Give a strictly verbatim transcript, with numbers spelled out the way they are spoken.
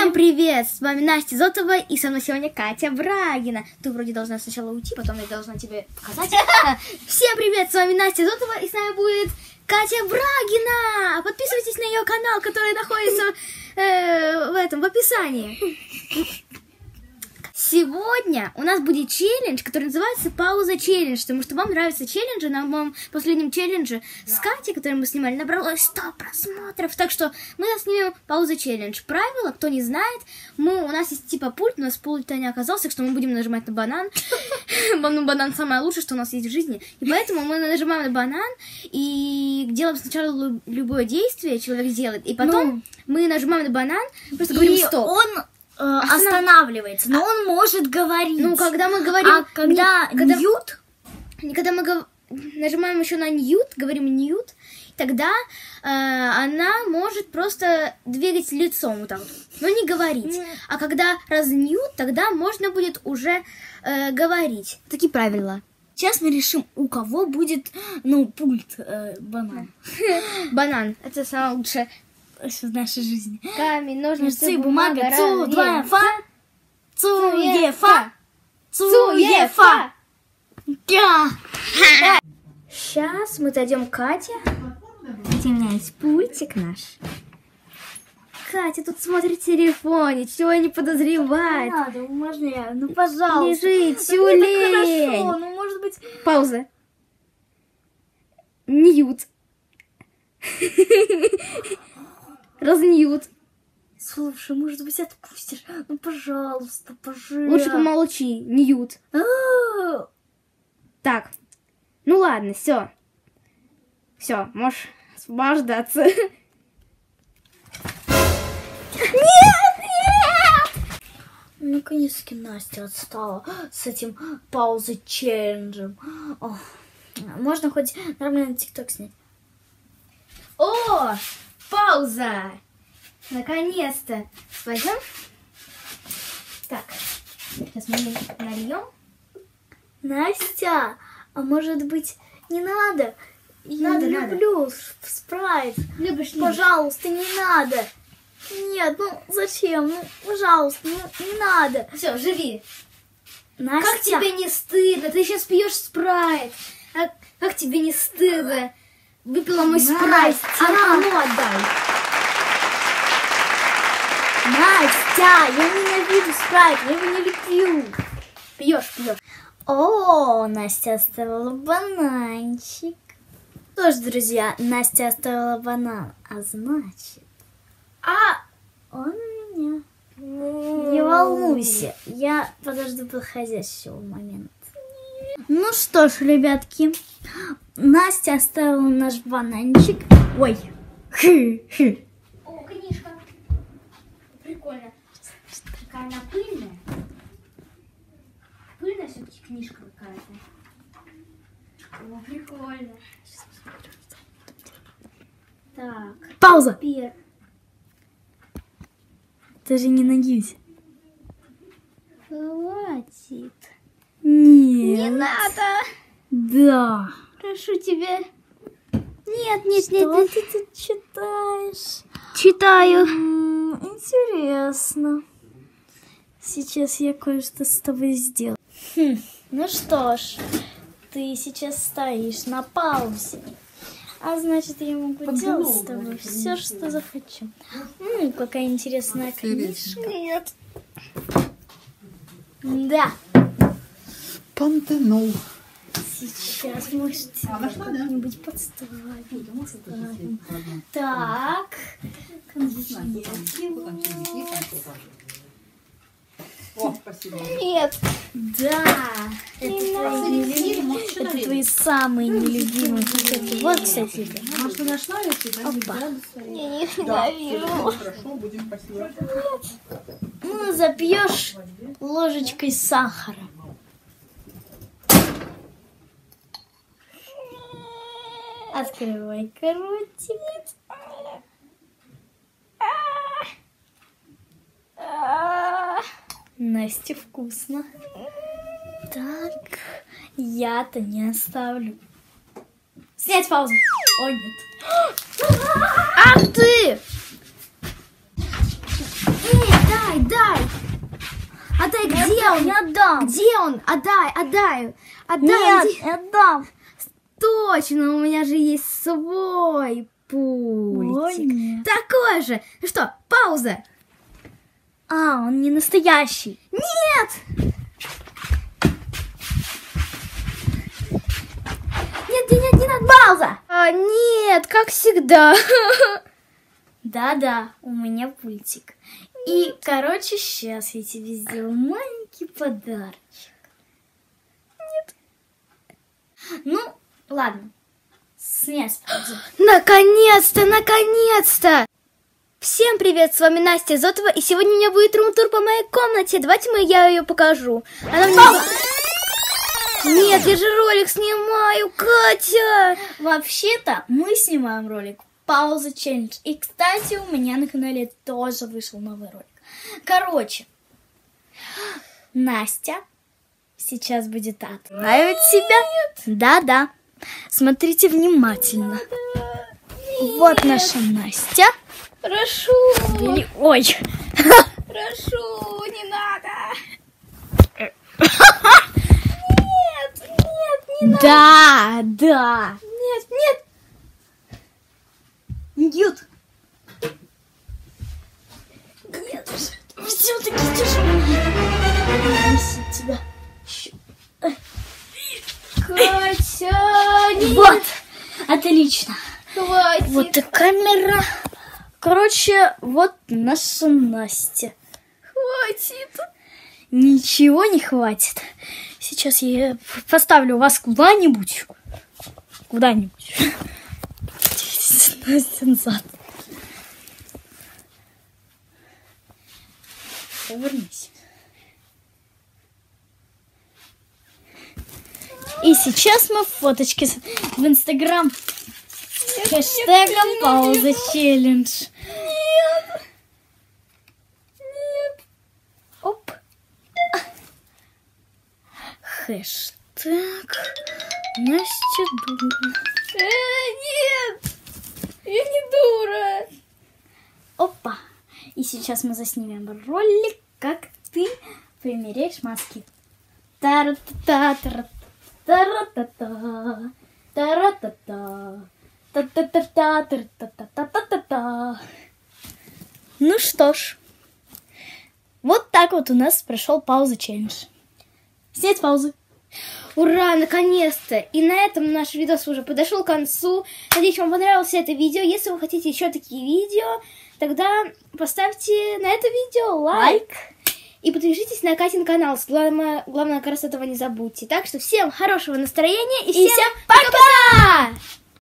Всем привет! С вами Настя Зотова и со мной сегодня Катя Брагина. Ты вроде должна сначала уйти, потом я должна тебе показать. Всем привет! С вами Настя Зотова и с нами будет Катя Брагина. Подписывайтесь на ее канал, который находится э, в этом в описании. Сегодня у нас будет челлендж, который называется «Пауза челлендж», потому что вам нравятся челленджи. На моем последнем челлендже с Катей, который мы снимали, набралось сто просмотров. Так что мы снимем «Пауза челлендж». Правила, кто не знает, мы, у нас есть типа пульт, у нас пульта не оказался, так что мы будем нажимать на банан. Ну, банан самое лучшее, что у нас есть в жизни. И поэтому мы нажимаем на банан и делаем сначала любое действие, человек делает, и потом мы нажимаем на банан, просто говорим «стоп». Он останавливается, но он может говорить. Ну, когда мы говорим... А когда когда, ньют... Когда мы гов... нажимаем еще на ньют, говорим ньют, тогда э, она может просто двигать лицом вот так вот, но не говорить. Mm. А когда разньют, тогда можно будет уже э, говорить. Такие правила. Сейчас мы решим, у кого будет, ну, пульт э, банан. Банан. Это самое лучшее в нашей жизни. Камень, ножницы, бумага, бумага, цу, два, фа, цуефа, цуефа. Я. Сейчас мы зайдем к Кате. У меня есть пультик наш. Катя тут смотрит телефон, ничего не подозревает. Не надо, можно я? Ну, пожалуйста. Лежи, тюлень. Хорошо, ну, может быть... Пауза. Ньют. Разньют. Слушай, может быть, отпустишь? Ну, пожалуйста, пожалуйста. Лучше помолчи. Ньют. Так. Ну ладно, все. Все, можешь освобождаться. Нет, нет! Наконец-таки Настя отстала с этим паузой челленджем. О, можно хоть нормально тикток снять. О, пауза! Наконец-то! Пойдем? Так, сейчас мы нальем. Настя, а может быть, не надо? Я надо, не надо. люблю спрайт. Любишь, пожалуйста, не надо. Нет, ну зачем? Ну, пожалуйста, ну не надо. Все, живи. Настя. Как тебе не стыдно? Ты сейчас пьешь спрайт. А как тебе не стыдно? Выпила мой Настя. спрайт. А ну отдай. Настя, я ненавижу спрайт, я его не люблю. Пьешь, пьешь. О, Настя оставила бананчик. Что ж, друзья, Настя оставила банан, а значит... А он у меня. Не волнуйся, я подожду подходящего момента. Ну что ж, ребятки, Настя оставила наш бананчик. Ой. Хы-хы. О, книжка. Прикольно. Какая она пыльная. Пыльная все-таки книжка какая-то. О, прикольно. Так. Пауза. Пер. Ты же не надеюсь. Хватит. Нет. Не надо. Да. Прошу тебя. Нет, нет, Что нет. нет. ты тут читаешь? Читаю. М-м, интересно. Сейчас я кое-что с тобой сделаю. Хм, ну что ж, ты сейчас стоишь на паузе. А значит, я могу делать с тобой все, что захочу. Ну, какая интересная книжка. Нет. Да. Пантенол. Сейчас, может, как-нибудь подставить. подставим. Так. О, спасибо. Нет. Да. Это твои, нелюбимые, это твои самые нелюбимые конфеты. Вот, кстати, это. Может, ты нашла эти? Опа. Я их Да, ненавижу. хорошо, будем спасибо. Ну, запьешь ложечкой сахара. Открывай ротик. Насте вкусно. Так, я-то не оставлю. Снять паузу. О, нет. Ах ты! Эй, да, Отдай, дай! Отдай, где он? Не отдам. Где он? Отдай, отдай! Отдай! Нет, Где- не отдам. Точно, у меня же есть свой пультик. Ой, нет. Такой же. Ну что, пауза. А, он не настоящий. Нет! Нет, нет, нет, не надо. Пауза! А, нет, как всегда. Да-да, у меня пультик. И, короче, сейчас я тебе сделаю маленький подарочек. Нет. Ну, ладно. Снять паузу. Наконец-то, наконец-то! Всем привет, с вами Настя Зотова, и сегодня у меня будет рум-тур по моей комнате. Давайте мы, я ее покажу. Она мне... Нет, я же ролик снимаю, Катя! Вообще-то мы снимаем ролик «Пауза челлендж». И, кстати, у меня на канале тоже вышел новый ролик. Короче, Настя сейчас будет отправить себя. Да-да. Смотрите внимательно. Вот наша Настя. Прошу, Или... Ой. прошу, не надо. Да, да. Нет, нет. Нет. Нет. Все-таки тяжело. Несить тебя. Катя, нет. Вот. Отлично. Хватит. Вот и камера. Короче, вот наша Настя. Хватит. Ничего не хватит. Сейчас я поставлю вас куда-нибудь. Куда-нибудь. Настя назад. Повернись. И сейчас мы фоточки в Инстаграм с хэштегом пауза челлендж. Нет. Нет. Оп. Хэштег Настя дура. Э, нет. Я не дура. Опа. И сейчас мы заснимем ролик, как ты примеряешь маски. Тара-та-та, тара-та-та, тара-та-та, та-та-та-та, та-та-та-та-та-та. Ну что ж, вот так вот у нас прошел пауза челлендж. Снять паузы. Ура, наконец-то! И на этом наш видос уже подошел к концу. Надеюсь, вам понравилось это видео. Если вы хотите еще такие видео, тогда поставьте на это видео лайк. Лайк. И подпишитесь на Катин канал. Главное, главное, как раз этого не забудьте. Так что всем хорошего настроения и, И всем всем пока!